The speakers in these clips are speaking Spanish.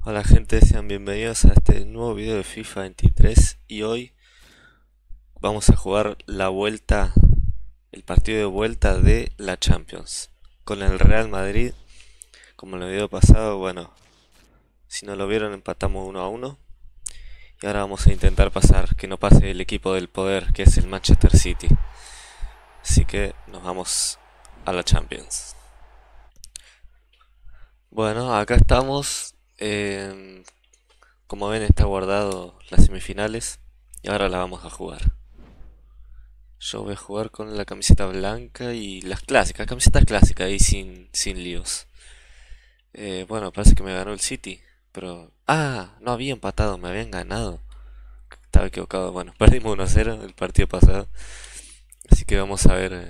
Hola gente, sean bienvenidos a este nuevo video de FIFA 23 y hoy vamos a jugar la vuelta, el partido de vuelta de la Champions con el Real Madrid. Como en el video pasado, bueno, si no lo vieron empatamos 1-1 y ahora vamos a intentar pasar, que no pase el equipo del poder que es el Manchester City. Así que nos vamos a la Champions. Bueno, acá estamos. Como ven, está guardado las semifinales y ahora la vamos a jugar. Yo voy a jugar con la camiseta blanca y las clásicas, camisetas clásicas y sin líos. Bueno, parece que me ganó el City, pero... Ah, no había empatado, me habían ganado. Estaba equivocado, bueno, perdimos 1-0 el partido pasado. Así que vamos a ver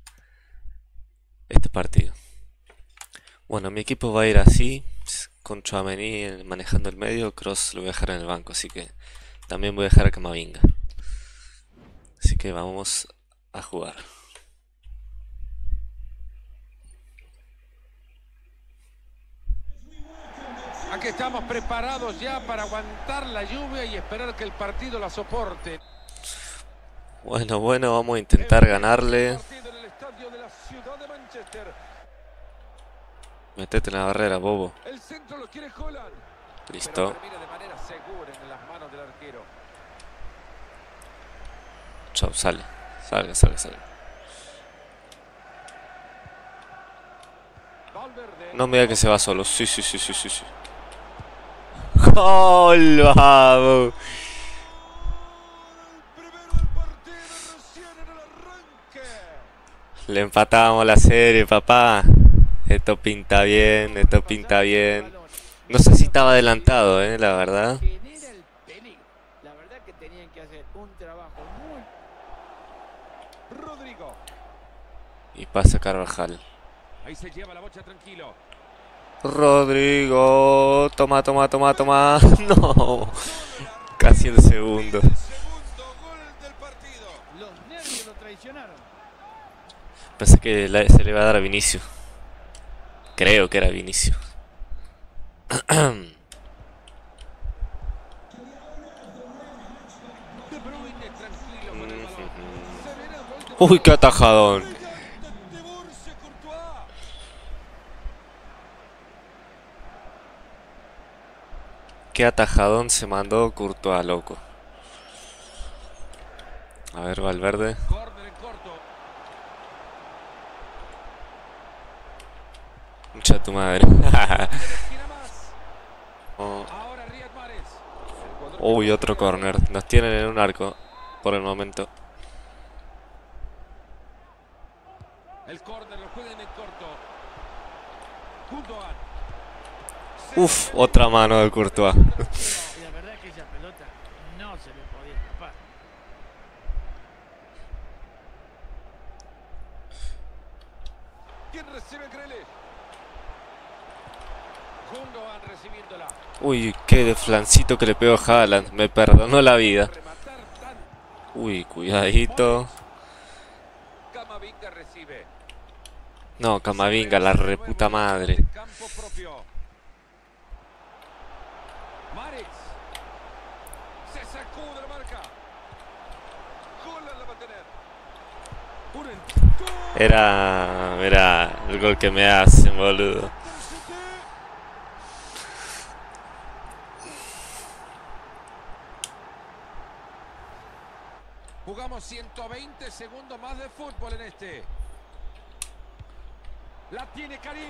este partido. Bueno, mi equipo va a ir así, con Tchouaméni manejando el medio. Kroos lo voy a dejar en el banco, así que también voy a dejar a Camavinga. Así que vamos a jugar. Aquí estamos preparados ya para aguantar la lluvia y esperar que el partido la soporte. Bueno, vamos a intentar ganarle. Metete en la barrera, bobo. El centro lo quiere Haaland. Listo. Pero termina de manera segura en las manos del arquero. Chao, sale. Salga. Valverde. No me diga que se va solo. Sí. ¡Gol! ¡Vamos! Primero el partido recién en el arranque. Le empatamos la serie, papá. Esto pinta bien. No sé si estaba adelantado, la verdad. Genera el peligro. La verdad que tenían que hacer un trabajo muy... Rodrigo. Y pasa Carvajal. Ahí se lleva la bocha tranquilo. Rodrigo, toma. No, casi el segundo. El segundo gol del partido. Los nervios lo traicionaron. Pensé que se le iba a dar a Vinicius. Creo que era Vinicius. De Bruyne tranquilo con el balón. Se viene el gol de Uy, qué atajadón. de Borussia Courtois. Qué atajadón se mandó Courtois, loco. A ver, Valverde. Córner en corto. Mucha tu madre. Esquina más. Oh. Ahora Riyad Mahrez. El jugador Uy, otro corner. Nos tienen en un arco por el momento. El córner lo juegan en corto. Gundogan. Uf, otra mano de Courtois. Y la verdad que esa pelota no se le podía escapar. ¿Quién recibe Grealish? Gundogan recibiéndola. Uy, qué de flancito que le pegó a Haaland. Me perdonó la vida. Rematar tan. Uy, cuidadito. Camavinga recibe. No, Camavinga, la reputa madre. Campo propio. Mahrez. Se sacude la marca. Haaland la va a tener. Era el gol que me hacen, boludo. Jugamos 120 segundos más de fútbol en este. La tiene Karim.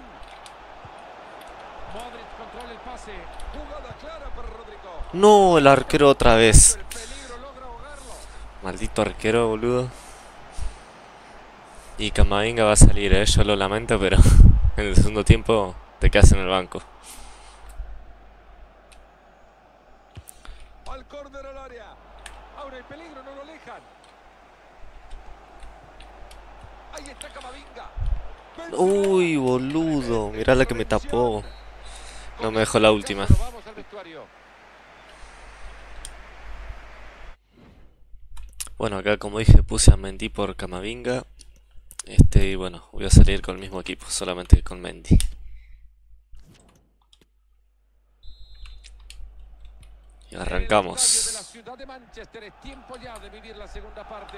Modric controla el pase. Jugada clara para Rodrigo. No, el arquero otra vez. El peligro logra ahogarlo. Maldito arquero, boludo. Y Camavinga va a salir, yo lo lamento, pero en el segundo tiempo te quedas en el banco. Al córner al área. Ahora el peligro, no lo alejan. Ahí está Camavinga. Uy, boludo, mirá la que me tapó. No me dejó la última. Vamos al vestuario. Bueno, acá como dije puse a Mendy por Camavinga. Y bueno, voy a salir con el mismo equipo, solamente con Mendy. Y arrancamos. En el estadio de la ciudad de Manchester es tiempo ya de vivir la segunda parte.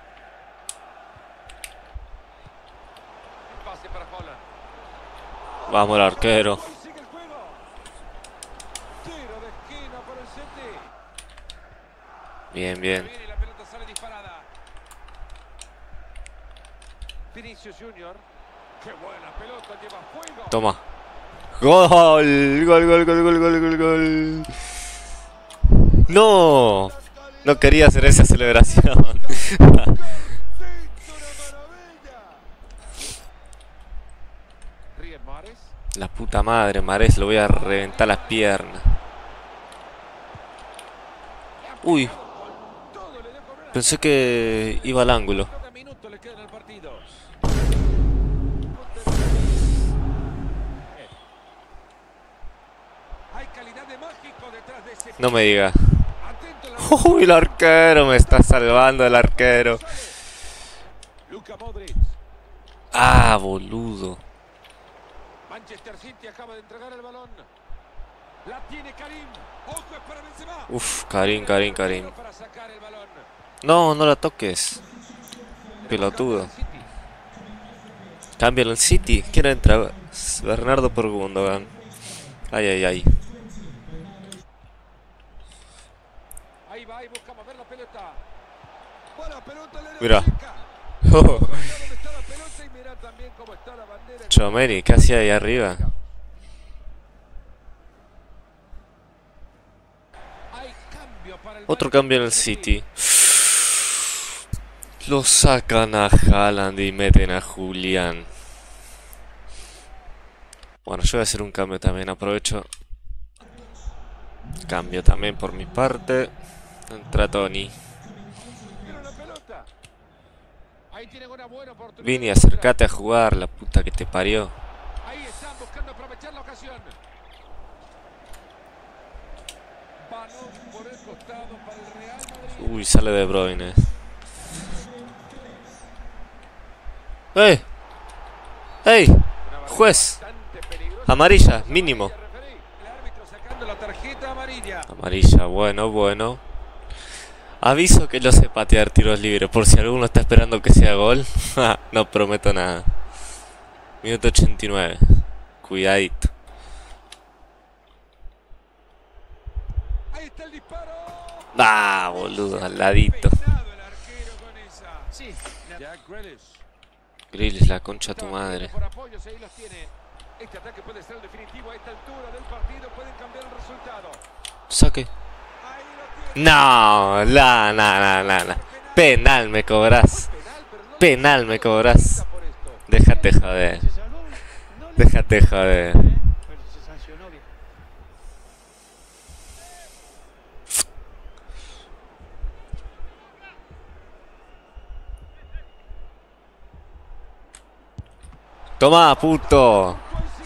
El pase para Holland. Vamos el arquero. Sigue el juego. Tiro de esquina para el City. Bien, bien. Viene y la pelota sale disparada. Vinicius Junior. Qué buena pelota, lleva fuego. Toma. Gol, gol, gol, gol, gol, gol, gol, gol. No, no quería hacer esa celebración. Riyad Mahrez. La puta madre, Mahrez, lo voy a reventar las piernas. Uy, Todo le dio correr. pensé que iba al ángulo. 9 minutos le quedan al partido. Hay calidad de mágico detrás de ese. No me diga. Atento la Uy, el arquero, me está salvando el arquero. Luka Modric. Ah, boludo. Manchester City acaba de entregar el balón. La tiene Karim. Ojo, es para Benzema. Uf, Karim, Karim, Karim. Para sacar el balón. No, no la toques. Pelotudo. Cámbialo en City. ¿Quién entra? Bernardo por Gundogan. Ay, ay, ay. Ahí va y buscamos ver la pelota. Buena pelota, le Mira. cerca. Oh, Dónde está la pelota y mirá también cómo está la bandera. Tchouaméni, ¿qué hacía ahí arriba? Hay cambio para el Otro cambio en el City. Lo sacan a Haaland y meten a Julián. Bueno, yo voy a hacer un cambio también, aprovecho. Cambio también por mi parte. Entra Tony. Mira la pelota. Ahí tienen una buena oportunidad. Vini, acércate a jugar, la puta que te parió. Ahí están buscando aprovechar la ocasión. Balón por el costado para el Real Madrid. Uy, sale De Bruyne. ¡Ey! ¡Ey! Una barrera Juez. bastante peligrosa. Amarilla, mínimo. El árbitro sacando la tarjeta amarilla. Amarilla, bueno, bueno. Aviso que no sé patear tiros libres, por si alguno está esperando que sea gol. No prometo nada. Minuto 89. Cuidadito. Ahí está el disparo. Ah, boludo, al ladito. Peinado el arquero con esa. Sí, Jack Grealish. Grealish, la concha de tu madre. Por apoyos, ahí los tiene. Este ataque puede ser el definitivo a esta altura del partido. Pueden cambiar el resultado. Saque. Ahí lo tiene. No, no. Penal me cobras. Penal, pero no Penal me cobras. por esto. Déjate joder. se salvó. No le Déjate joder. pero se sancionó bien. Toma, puto.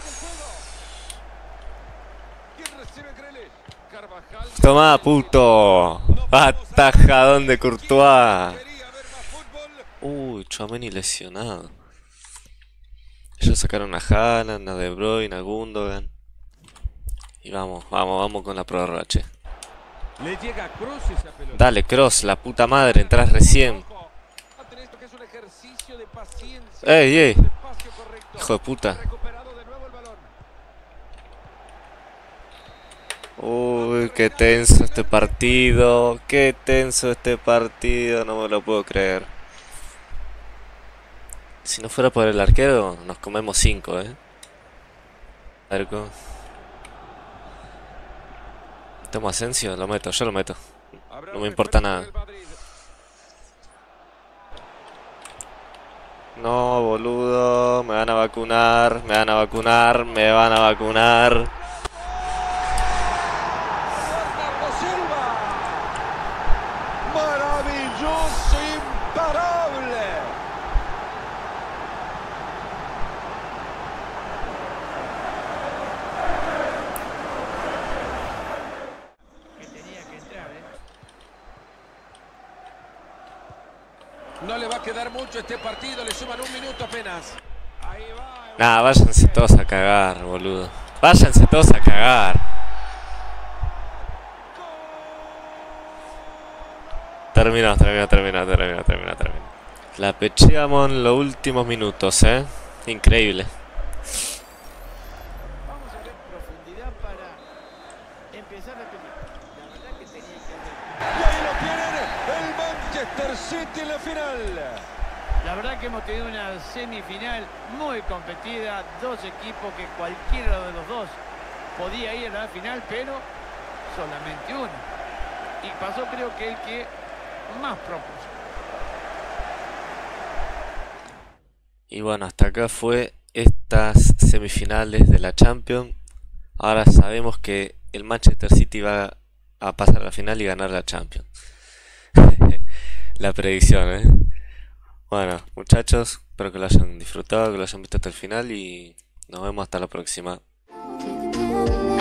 ¿Quién recibe Grealish? Carvajal. Toma, puto. Atajadón de Courtois. Quería ver más fútbol. Uy, Tchouaméni lesionado. Ellos sacaron a Haaland, a De Bruyne, a Gundogan. Y vamos con la prórroga, che. Le llega a Kroos esa pelota. Dale, Cross, la puta madre, entras recién. Ojo, noten esto que es un ejercicio de paciencia. Ey, ey. El espacio correcto. Hijo de puta. Recuperado de nuevo el balón. Uy, qué tenso este partido. Qué tenso este partido, no me lo puedo creer. Si no fuera por el arquero, nos comemos 5, Arco. Tomo Asensio, lo meto, yo lo meto. Habrá No un me importa despeje nada. del Madrid. No, boludo, me van a vacunar, me van a vacunar, me van a vacunar. Bernardo Silva. Maravilloso, imparable. Que tenía que entrar, No le va a quedar mucho este partido, le suman un minuto apenas. Ahí va. Nah, váyanse todos a cagar, boludo. Váyanse todos a cagar. terminó. La pecheamos en los últimos minutos, increíble. Vamos a ver profundidad para empezar la película. La verdad que tenía que hacer. Y ahí lo tienen, el Manchester City en la final. La verdad que hemos tenido una semifinal muy competida, dos equipos que cualquiera de los dos podía ir a la final, pero solamente uno. Y pasó creo que el que más propuso. Y bueno, hasta acá fue estas semifinales de la Champions. Ahora sabemos que el Manchester City va a pasar a la final y ganar la Champions. La predicción, Bueno, muchachos, espero que lo hayan disfrutado, que lo hayan visto hasta el final y nos vemos hasta la próxima.